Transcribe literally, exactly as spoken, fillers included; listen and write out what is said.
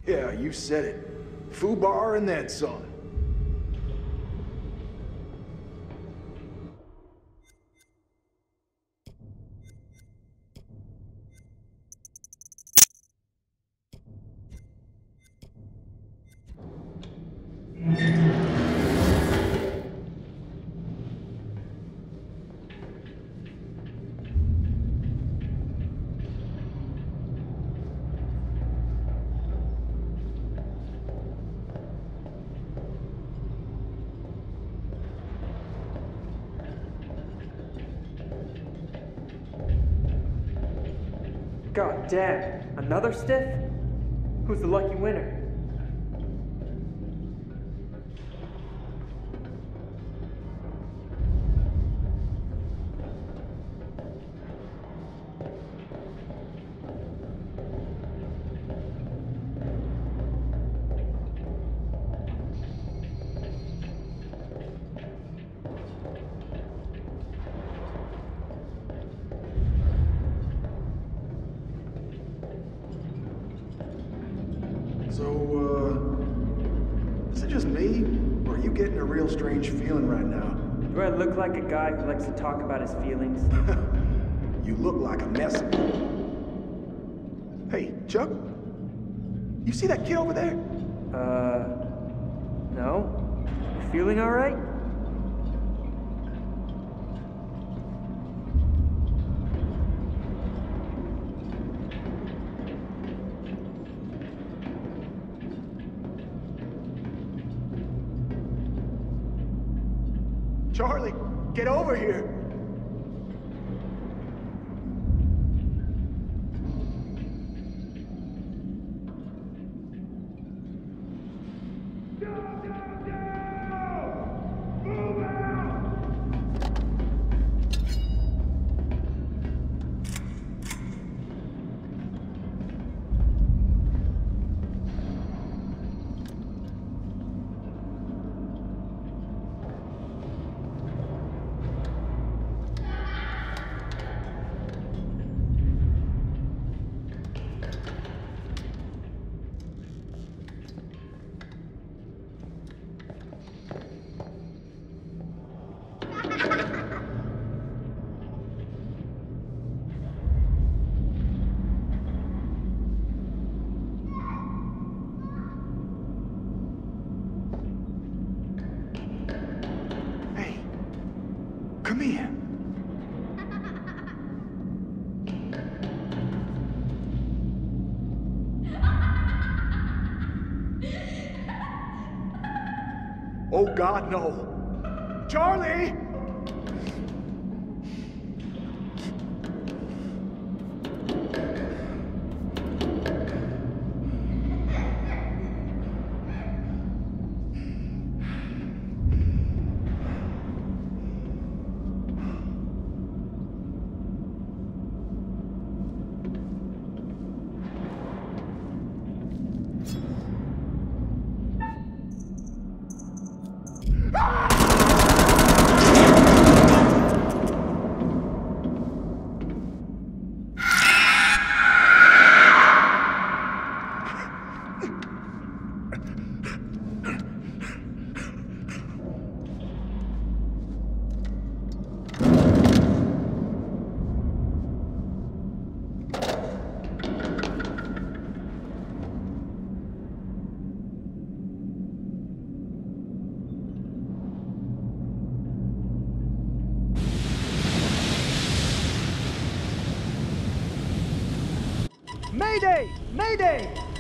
Yeah, you said it. Fubar and then some. God damn, another stiff? Who's the lucky winner? So, uh, is it just me, or are you getting a real strange feeling right now? Do I look like a guy who likes to talk about his feelings? You look like a mess. Hey, Chuck? You see that kid over there? Uh, no? You feeling alright? Charlie, get over here! Come here. Oh God, no. Charlie! Mayday! Mayday!